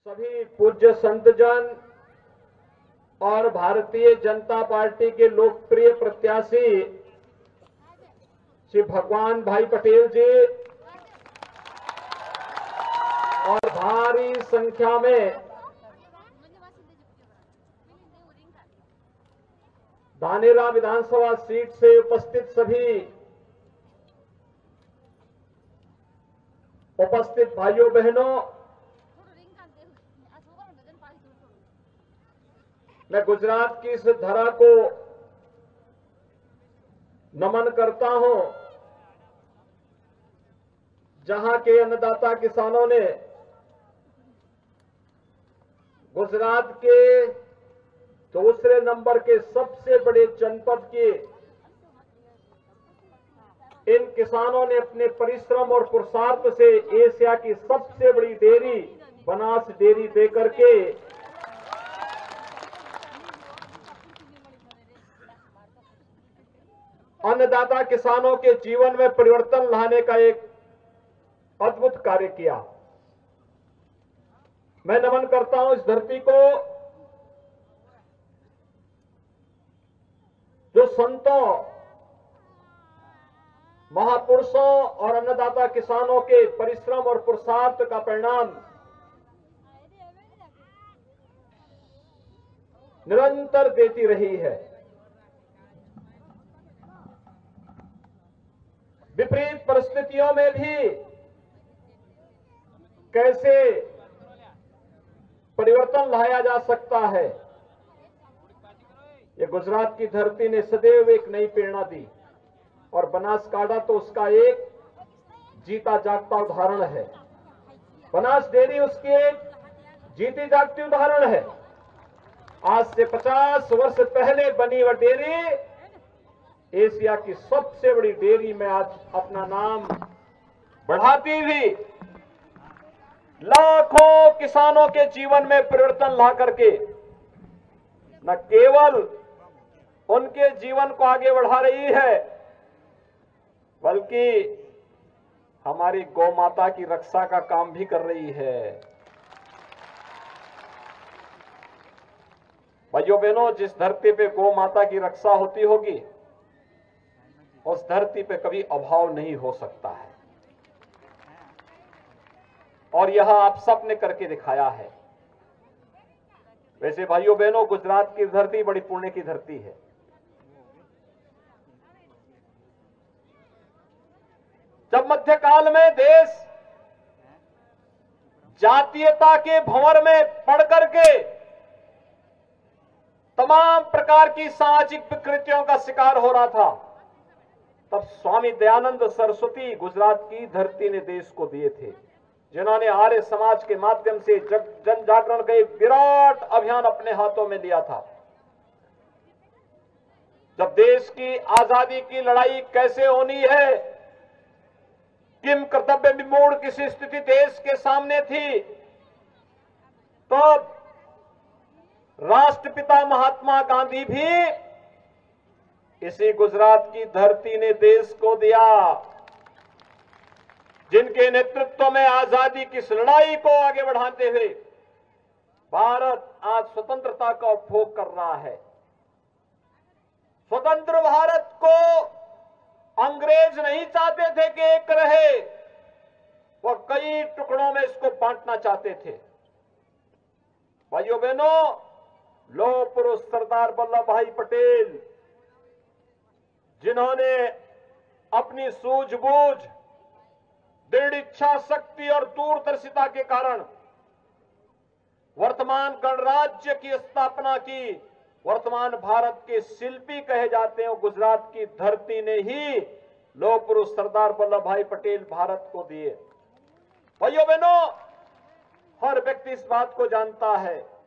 सभी पूज्य संतजन और भारतीय जनता पार्टी के लोकप्रिय प्रत्याशी श्री भगवान भाई पटेल जी और भारी संख्या में धानेरा विधानसभा सीट से उपस्थित सभी उपस्थित भाइयों बहनों, मैं गुजरात की इस धरा को नमन करता हूं, जहां के अन्नदाता किसानों ने गुजरात के दूसरे नंबर के सबसे बड़े जनपद के इन किसानों ने अपने परिश्रम और पुरुषार्थ से एशिया की सबसे बड़ी डेयरी बनास डेयरी देकर के अन्नदाता किसानों के जीवन में परिवर्तन लाने का एक अद्भुत कार्य किया। मैं नमन करता हूं इस धरती को, जो संतों, महापुरुषों और अन्नदाता किसानों के परिश्रम और पुरुषार्थ का परिणाम निरंतर देती रही है। विपरीत परिस्थितियों में भी कैसे परिवर्तन लाया जा सकता है, ये गुजरात की धरती ने सदैव एक नई प्रेरणा दी और बनासकांठा तो उसका एक जीता जागता उदाहरण है। बनास डेयरी उसकी एक जीती जागती उदाहरण है। आज से 50 वर्ष पहले बनी वह डेयरी एशिया की सबसे बड़ी डेयरी में आज अपना नाम बढ़ाती हुई लाखों किसानों के जीवन में परिवर्तन ला करके न केवल उनके जीवन को आगे बढ़ा रही है, बल्कि हमारी गौ माता की रक्षा का काम भी कर रही है। भाइयों बहनों, जिस धरती पे गौ माता की रक्षा होती होगी उस धरती पे कभी अभाव नहीं हो सकता है, और यह आप सब ने करके दिखाया है। वैसे भाइयों बहनों, गुजरात की धरती बड़ी पुण्य की धरती है। जब मध्यकाल में देश जातीयता के भंवर में पड़ करके तमाम प्रकार की सामाजिक विकृतियों का शिकार हो रहा था, तब स्वामी दयानंद सरस्वती गुजरात की धरती ने देश को दिए थे, जिन्होंने आर्य समाज के माध्यम से जन जागरण का एक विराट अभियान अपने हाथों में लिया था। जब देश की आजादी की लड़ाई कैसे होनी है, किम कर्तव्य विमूढ़ किसी स्थिति देश के सामने थी, तो राष्ट्रपिता महात्मा गांधी भी इसी गुजरात की धरती ने देश को दिया, जिनके नेतृत्व में आजादी की इस लड़ाई को आगे बढ़ाते हुए भारत आज स्वतंत्रता का उपभोग कर रहा है। स्वतंत्र भारत को अंग्रेज नहीं चाहते थे कि एक रहे, वो कई टुकड़ों में इसको बांटना चाहते थे। भाइयों बहनों, लौह पुरुष सरदार वल्लभ भाई पटेल, जिन्होंने अपनी सूझबूझ, दृढ़ इच्छा शक्ति और दूरदर्शिता के कारण वर्तमान गणराज्य की स्थापना की, वर्तमान भारत के शिल्पी कहे जाते हैं, गुजरात की धरती ने ही लौह पुरुष सरदार वल्लभ भाई पटेल भारत को दिए। भाइयों बहनों, हर व्यक्ति इस बात को जानता है